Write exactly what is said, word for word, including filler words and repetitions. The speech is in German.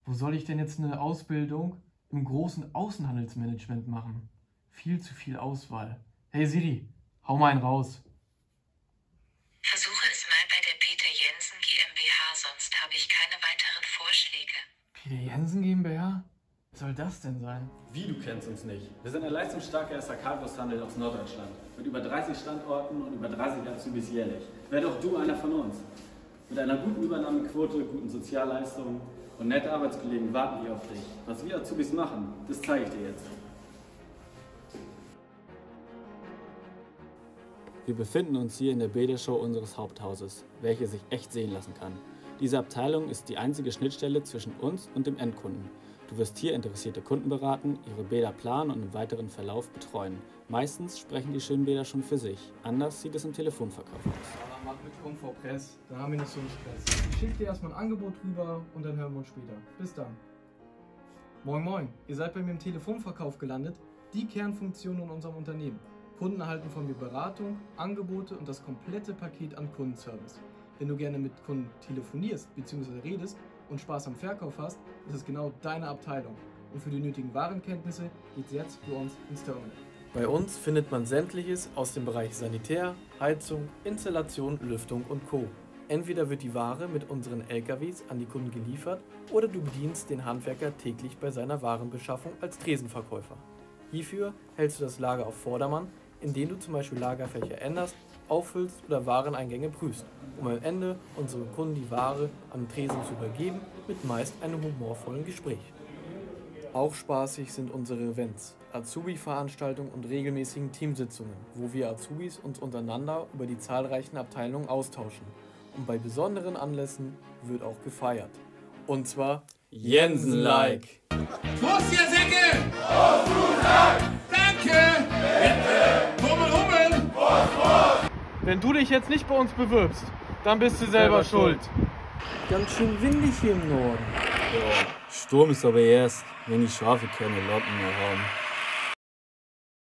Wo soll ich denn jetzt eine Ausbildung im großen Außenhandelsmanagement machen? Viel zu viel Auswahl. Hey Siri, hau mal einen raus. Versuche es mal bei der Peter Jensen GmbH, sonst habe ich keine weiteren Vorschläge. Peter Jensen GmbH? Was soll das denn sein? Wie, du kennst uns nicht? Wir sind ein leistungsstarker S H K-Großhandel aus Norddeutschland. Mit über dreißig Standorten und über dreißig Azubis jährlich. Werde auch du einer von uns. Mit einer guten Übernahmequote, guten Sozialleistungen und nette Arbeitskollegen warten wir auf dich. Was wir Azubis machen, das zeige ich dir jetzt. Wir befinden uns hier in der Bädershow unseres Haupthauses, welche sich echt sehen lassen kann. Diese Abteilung ist die einzige Schnittstelle zwischen uns und dem Endkunden. Du wirst hier interessierte Kunden beraten, ihre Bäder planen und im weiteren Verlauf betreuen. Meistens sprechen die schönen Bäder schon für sich. Anders sieht es im Telefonverkauf aus. Ja, mach mit Komfort Press, dann haben wir nicht so einen Stress. Ich schicke dir erstmal ein Angebot rüber und dann hören wir uns später. Bis dann. Moin moin, ihr seid bei mir im Telefonverkauf gelandet. Die Kernfunktion in unserem Unternehmen. Kunden erhalten von mir Beratung, Angebote und das komplette Paket an Kundenservice. Wenn du gerne mit Kunden telefonierst bzw. redest und Spaß am Verkauf hast, ist es genau deine Abteilung. Und für die nötigen Warenkenntnisse geht's jetzt für uns ins Terminal. Bei uns findet man Sämtliches aus dem Bereich Sanitär, Heizung, Installation, Lüftung und Co. Entweder wird die Ware mit unseren L K Ws an die Kunden geliefert oder du bedienst den Handwerker täglich bei seiner Warenbeschaffung als Tresenverkäufer. Hierfür hältst du das Lager auf Vordermann, indem du zum Beispiel Lagerfächer änderst, auffüllst oder Wareneingänge prüfst, um am Ende unseren Kunden die Ware am Tresen zu übergeben, mit meist einem humorvollen Gespräch. Auch spaßig sind unsere Events, Azubi-Veranstaltungen und regelmäßigen Teamsitzungen, wo wir Azubis uns untereinander über die zahlreichen Abteilungen austauschen. Und bei besonderen Anlässen wird auch gefeiert. Und zwar Jensen-like! Prost, ihr Säcke! Prost, du Sack! Danke! Bitte! Hummel, Hummel! Prost, Prost! Wenn du dich jetzt nicht bei uns bewirbst, dann bist du selber, selber schuld. Ganz schön windig hier im Norden. Ja, Sturm ist aber erst, wenn die Schafe keine Locken mehr haben.